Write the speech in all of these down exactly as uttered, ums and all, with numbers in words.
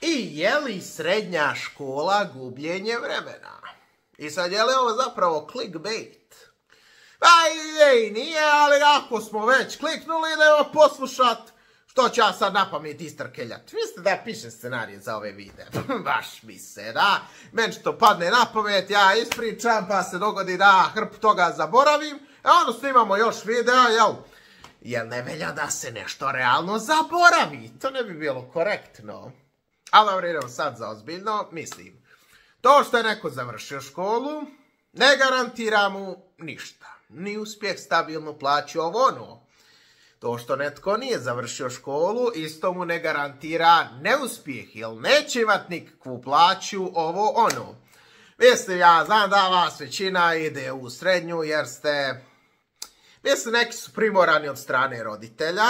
I je li srednja škola gubljenje vremena? I sad je li ovo zapravo clickbait? Pa ej, nije, ali ako smo već kliknuli, idemo poslušat što ću ja sad na pamet istrkeljat. Mislite da pišem scenarije za ove videe? Baš mi se, da. Meni što padne na pamet, ja ispričam, pa se dogodi da hrpu toga zaboravim. A onda snimamo još videa, jel? Jel ne velja da se nešto realno zaboravi? To ne bi bilo korektno. Ali dobro, idemo sad za ozbiljno. Mislim, to što je neko završio školu, ne garantira mu ništa. Ni uspjeh, stabilnu plaću, ovo ono. To što netko nije završio školu, isto mu ne garantira neuspjeh, jer neće imat nikakvu plaću, ovo ono. Mislim, ja znam da vas većina ide u srednju, jer ste... Mislim, neki su primorani od strane roditelja.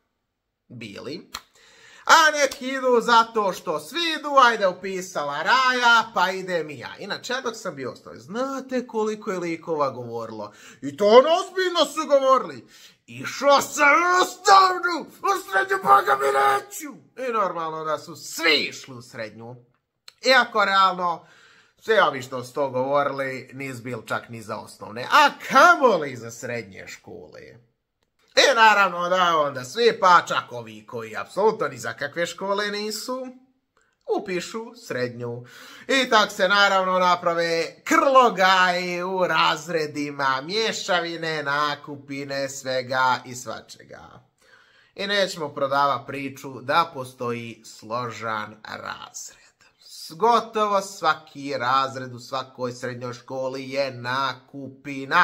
Bili. A neki idu zato što svi idu, ajde upisala Raja, pa idem i ja. Inače, dok sam bio ostao, znate koliko je likova govorilo? I to ono ozbiljno su govorili. Išao sam u osnovnu, u srednju, boga mi neću. I normalno da su svi išli u srednju. Iako realno, svi ovi što su to govorili, nis bil čak ni za osnovne. A kamoli za srednje škole. I naravno da onda svi, pa čak ovi koji apsolutno ni za kakve škole nisu, upišu srednju. I tak se naravno naprave krlogaji u razredima, mješavine, nakupine, svega i svačega. I nećemo prodavati priču da postoji složan razred. Gotovo svaki razred u svakoj srednjoj školi je nakupina.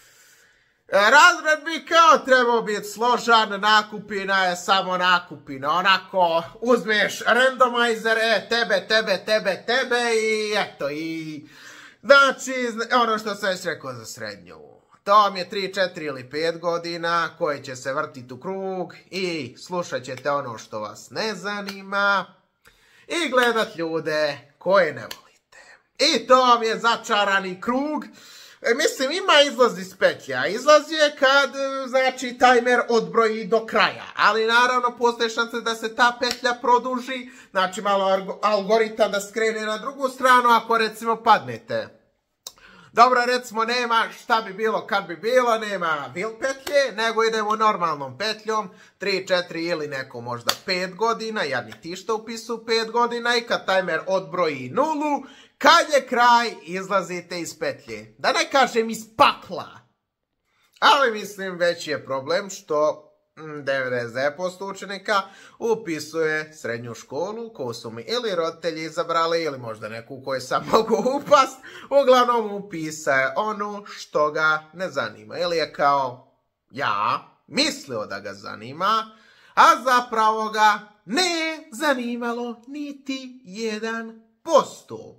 Razred bi kao trebao biti složan, nakupina je samo nakupina. Onako uzmeš randomizer, e, tebe, tebe, tebe, tebe i eto i... Znači, ono što sam već rekao za srednju. To vam je tri, četiri ili pet godina koje će se vrtiti u krug i slušat ćete ono što vas ne zanima i gledat ljude koje ne volite. I to vam je začarani krug. E, mislim, ima izlaz iz petlja. Izlaz je kad, znači, tajmer odbroji do kraja. Ali, naravno, postoje šanse da se ta petlja produži. Znači, malo algoritam da skrene na drugu stranu ako, recimo, padnete. Dobro, recimo, nema šta bi bilo kad bi bilo, nema vil petlje, nego idemo normalnom petljom, tri, četiri ili neko možda pet godina, ja ni ti što upisu pet godina i kad tajmer odbroji nulu, kad je kraj, izlazite iz petlje. Da ne kažem iz pakla. Ali mislim veći je problem što devedeset devet posto učenika upisuje srednju školu koju su mi ili roditelji izabrali ili možda neku koju sam mogu upast. Uglavnom upisaje onu što ga ne zanima. Ili je kao ja mislio da ga zanima, a zapravo ga ne zanimalo niti jedan posto.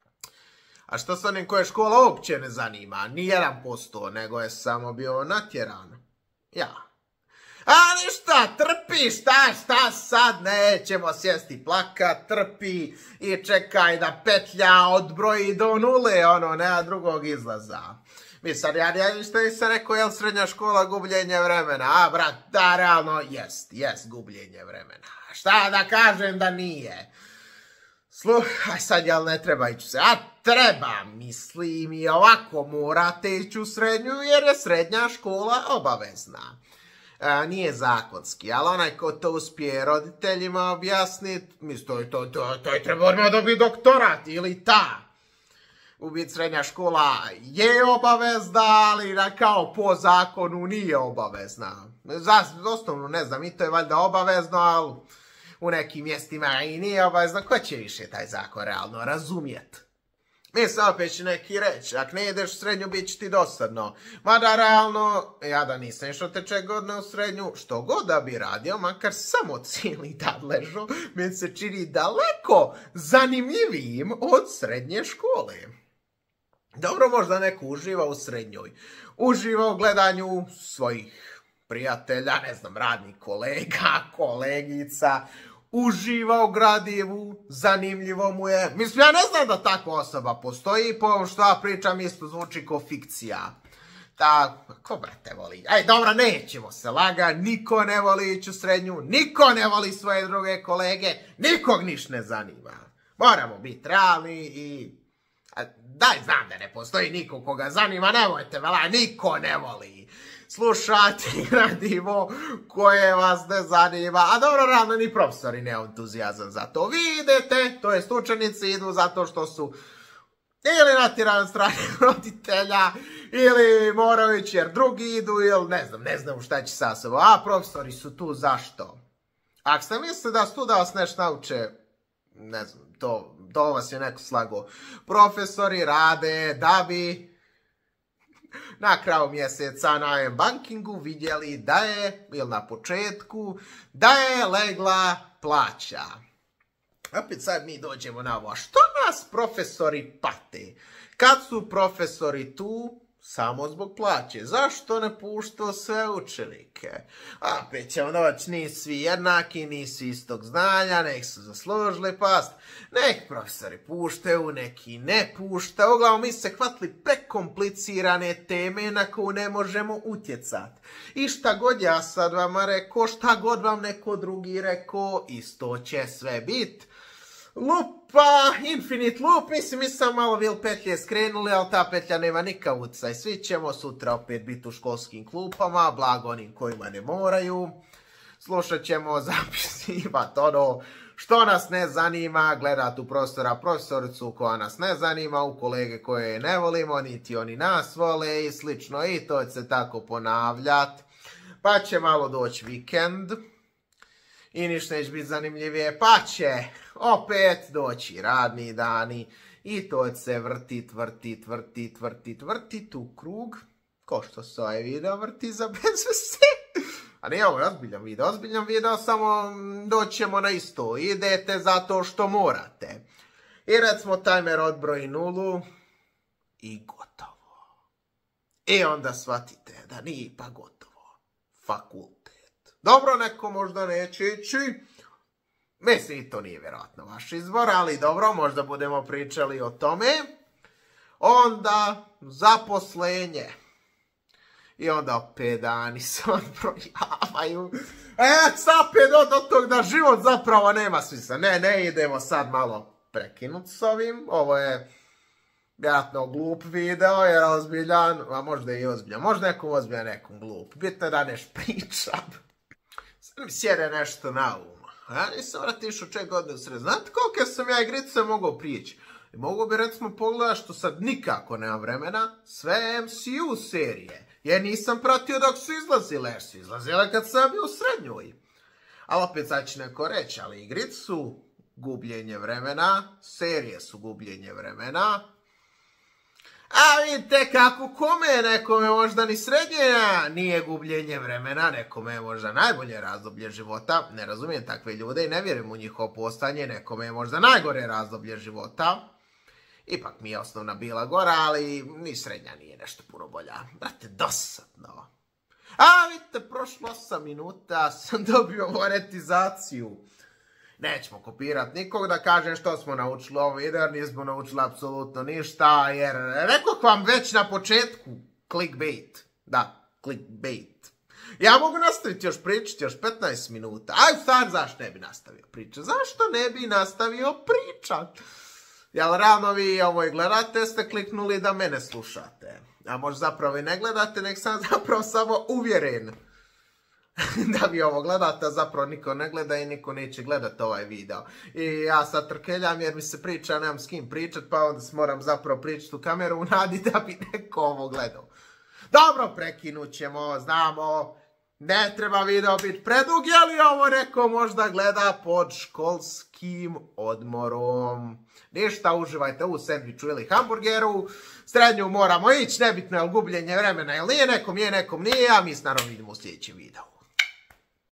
A što s onim koje škola uopće ne zanima? Ni jedan posto, nego je samo bio natjeran. Ja. A ništa, trpi, šta, šta sad, nećemo sjesti plakat, trpi i čekaj da petlja odbroji do nule, ono, nema drugog izlaza. Mi sad, ja, ja ništa nisam rekao, jel srednja škola gubljenje vremena? A, brat, da, realno, jest, jest gubljenje vremena. Šta da kažem da nije? Sluhaj, sad, jel ne treba ići se? A treba, mislim, i ovako morate ići u srednju, jer je srednja škola obavezna. A, nije zakonski, ali onaj ko to uspije roditeljima objasniti, mislim, to, to, to, to je treba odmah dobiti doktorat ili ta. U biti srednja škola je obavezna, ali kao po zakonu nije obavezna. Za osnovnu ne znam, i to je valjda obavezno, ali u nekim mjestima i nije obavezno. Ko će više taj zakon realno razumjeti? Mislim, opet će neki reći, ako ne ideš u srednju, bit će ti dosadno. Mada, realno, ja da nisam išao teče godine u srednju, što god da bi radio, makar samo cijeli dan ležao, mi se čini daleko zanimljivijim od srednje škole. Dobro, možda neko uživa u srednjoj. Uživa u gledanju svojih prijatelja, ne znam, radnih kolega, kolegica, uživa u gradivu, zanimljivo mu je. Mislim, ja ne znam da takva osoba postoji, po ovom što ja pričam isto zvuči kao fikcija. Tako, ko brate voli? Aj, dobro, nećemo se laga, niko ne voli ići u srednju, niko ne voli svoje druge kolege, nikog niš ne zanima. Moramo biti realni i... A, daj, znam da ne postoji niko koga zanima, nemojte vela, niko ne voli slušati gradivo koje vas ne zanima. A dobro, realno ni profesori ne entuzijazam za to. Vi idete, to jest učenici idu zato što su ili natjerani strane roditelja, ili moraju ići jer drugi idu, ili ne znam, ne znam šta će sa sobom. A profesori su tu zašto? Ako ste mislili da su tu da vas nešto nauče, ne znam, to, to vas je neko slago. Profesori rade da bi na kraju mjeseca na M-bankingu vidjeli da je, ili na početku, da je legla plaća. Opet sad mi dođemo na ovo. Što nas profesori pate? Kad su profesori tu, samo zbog plaće. Zašto ne puštaju sve učenike? A opet ćemo doći, nisu svi jednaki, nisu istog znanja, nek su zaslužili past. Nek profesori puštaju, neki ne puštaju. Uglavnom, mi se hvatili prekomplicirane teme na koju ne možemo utjecati. I šta god ja sad vama rekao, šta god vam neko drugi rekao, isto će sve biti. Lupa, infinite loop, mislim, mi sam malo vil petlje skrenuli, ali ta petlja nema nikakav utjecaj. Svi ćemo sutra opet biti u školskim klupama, blago onim kojima ne moraju. Slušat ćemo, zapisivati ono što nas ne zanima, gledati u profesora, profesoricu koja nas ne zanima, u kolege koje ne volimo, niti oni nas vole i slično. I to će se tako ponavljati. Pa će malo doći vikend. I ništa neće biti zanimljivije, pa će opet doći radni dani i to će se vrtit, vrtit, vrtit, vrtit, vrtit u krug, ko što se ovaj video vrti za bez veze. A nije ovo ozbiljan video, ozbiljan video, samo doćemo na isto, idete zato što morate. I recimo timer odbroji nulu i gotovo. I onda shvatite da nije pa gotovo. Fakultet. Dobro, neko možda neće ići. Mislim, i to nije vjerojatno vaš izbor, ali dobro, možda budemo pričali o tome. Onda zaposlenje. I onda opet dani se odbrojavaju. E, sapet do, do tog da život zapravo nema smisla. Ne, ne idemo sad malo prekinuti s ovim. Ovo je vjerojatno glup video, jer ozbiljan, a možda i ozbiljan. Možda nekom ozbiljan, nekom glup. Bitno je da neš pričam. Sad mi sjede nešto na umu. Ja nisam vratiš u čeg godine u sred. Znate koliko sam ja igrice mogao prijeći? I mogu bi recimo pogledati što sad nikako nema vremena. Sve M C U serije. Jer nisam pratio dok su izlazile. Jer su izlazile kad sam bio u srednjoj. Ali opet sad će neko reći. Ali igrice su gubljenje vremena. Serije su gubljenje vremena. A vidite kako kome, nekome možda ni srednje nije gubljenje vremena, nekome je možda najbolje razdoblje života, ne razumijem takve ljude i ne vjerujem u njihovo postanje, nekome je možda najgore razdoblje života. Ipak mi je osnovna bila gora, ali ni srednja nije nešto puno bolja. Brate, dosadno. A vidite, prošlo osam minuta, sam dobio monetizaciju. Nećemo kopirati nikog da kažem što smo naučili u ovom videu, jer nismo naučili apsolutno ništa, jer rekao vam već na početku clickbait. Da, clickbait. Ja mogu nastaviti još pričati, još petnaest minuta. Aj, sad zašto ne bi nastavio pričat? Zašto ne bi nastavio pričat? Jel ravno vi ovo i gledate, ste kliknuli da mene slušate. A možda zapravo i ne gledate, nek sam zapravo samo uvjeren da vi ovo gledate, a zapravo niko ne gleda i niko neće gledati ovaj video. I ja sad trkeljam jer mi se priča, nemam s kim pričat, pa onda moram zapravo pričati u kameru u nadi da bi neko ovo gledao. Dobro, prekinut ćemo, znamo, ne treba video biti predug, ali ovo neko možda gleda pod školskim odmorom. Ništa, uživajte u sendviču ili hamburgeru, srednju moramo ići, nebitno je li gubljenje vremena ili nije, nekom je, nekom nije, a mi se naravno vidimo u sljedećem videu.